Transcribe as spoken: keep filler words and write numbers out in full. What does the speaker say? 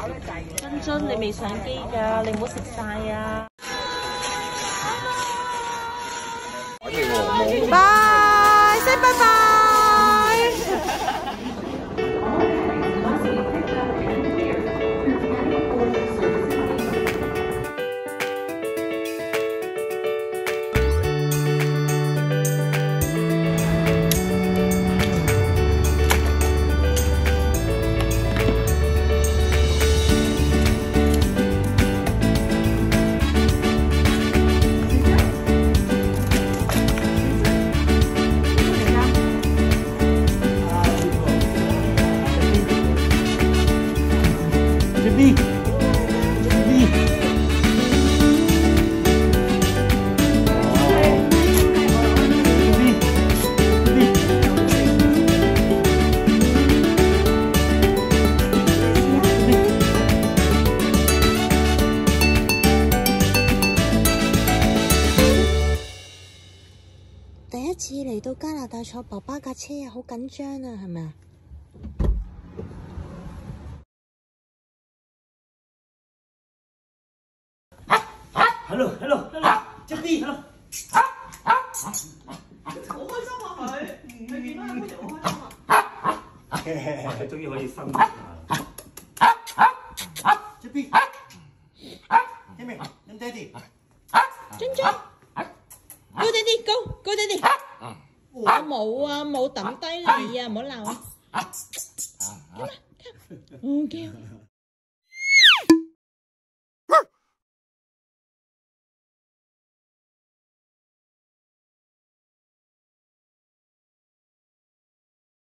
君君，你未上機㗎，你唔好食晒啊！ 拜，先拜拜。第一次嚟到加拿大坐爸爸架車啊，好緊張啊，係咪啊？ Hello hello hello， 隻 B，hello。 好開心啊佢，你見到佢好開心啊！ 佢終於可以生。隻 B， 聽明？飲爹哋。 俊俊 ，Go Daddy，Go Go Daddy。我冇啊，冇抌低你啊，唔好鬧啊。好啦，唔叫。